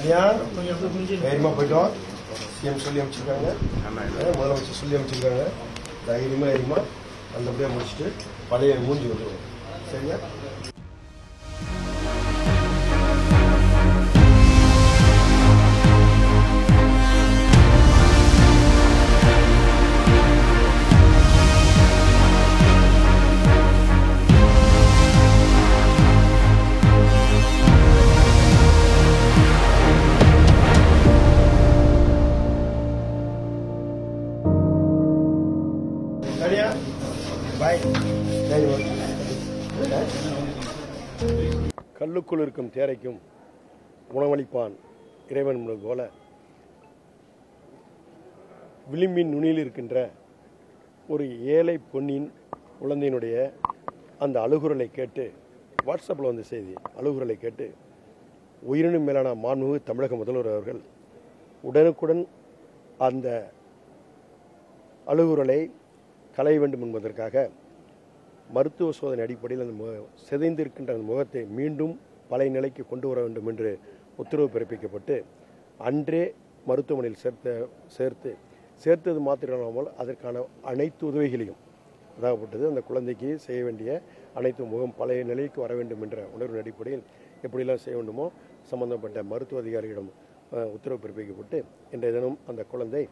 தைரியமா போயிட்டோம். சிஎம் சொல்லி அமைச்சிருக்காங்க, முதலமைச்சர் சொல்லி அமைச்சிருக்காங்க. தைரியமா நல்லபடியா முடிச்சுட்டு பழைய மூஞ்சி வந்துடுவோம். சரியா? கல்லுக்குள் இருக்கும் தேரைக்கும் உணவளிப்பான் இறைவன் போல விளிம்பின் நுனியில் இருக்கின்ற ஒரு ஏழை பொன்னின் குழந்தையினுடைய அந்த அழுகுரலை கேட்டு, வாட்ஸ்அப்பில் வந்த செய்தி அழுகுரலை கேட்டு உயிரினும் மேலான மாண்புமிகு தமிழக முதல்வர் அவர்கள் உடனுக்குடன் அந்த அழுகுரலை களைய வேண்டும் என்பதற்காக மருத்துவ சோதனை அடிப்படையில் அந்த சிதைந்திருக்கின்ற அந்த முகத்தை மீண்டும் பழைய நிலைக்கு கொண்டு வர வேண்டும் என்று உத்தரவு பிறப்பிக்கப்பட்டு அன்றே மருத்துவமனையில் சேர்த்தது மாத்திரமல்லாமல் அதற்கான அனைத்து உதவிகளையும் அதாகப்பட்டது அந்த குழந்தைக்கு செய்ய வேண்டிய அனைத்து முகம் பழைய நிலைக்கு வர வேண்டும் என்ற உணர்வின் அடிப்படையில் எப்படியெல்லாம் செய்ய வேண்டுமோ சம்பந்தப்பட்ட மருத்துவ அதிகாரிகளிடம் உத்தரவு பிறப்பிக்கப்பட்டு இன்றைய தினம் அந்த குழந்தை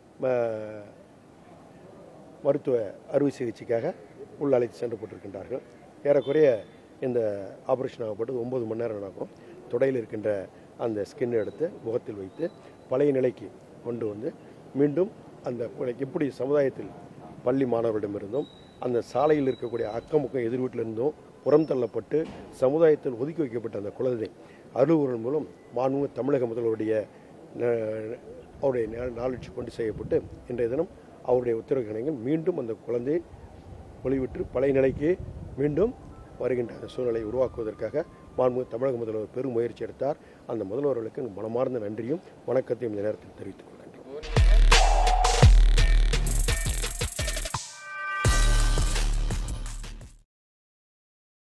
மருத்துவ அறுவை சிகிச்சைக்காக உள்ள அழைத்து சென்றப்பட்டிருக்கின்றார்கள். ஏறக்குறைய இந்த ஆபரேஷன் ஆகப்பட்டது 9 மணி நேரம் ஆகும். தொடையில் இருக்கின்ற அந்த ஸ்கின் எடுத்து முகத்தில் வைத்து பழைய நிலைக்கு கொண்டு வந்து மீண்டும் அந்த எப்படி சமுதாயத்தில் பள்ளி மாணவர்களிடமிருந்தும் அந்த சாலையில் இருக்கக்கூடிய அக்கமுக்கம் எதிர் வீட்டிலிருந்தும் புறம் தள்ளப்பட்டு சமுதாயத்தில் ஒதுக்கி வைக்கப்பட்ட அந்த குழந்தை அலுவலர்கள் மூலம் மாண்புமிகு தமிழக முதல்வருடைய அவருடைய நாளட்சி கொண்டு செய்யப்பட்டு இன்றைய தினம் அவருடைய உத்தரவு மீண்டும் அந்த குழந்தையை ஒளிவிட்டு பழைய நிலைக்கு மீண்டும் வருகின்ற அந்த சூழ்நிலையை உருவாக்குவதற்காக மாண்புமிகு தமிழக முதல்வர் பெரும் முயற்சி எடுத்தார். அந்த முதல்வர்களுக்கு மனமார்ந்த நன்றியும் வணக்கத்தையும் இந்த நேரத்தில் தெரிவித்துக் கொள்கிறேன்.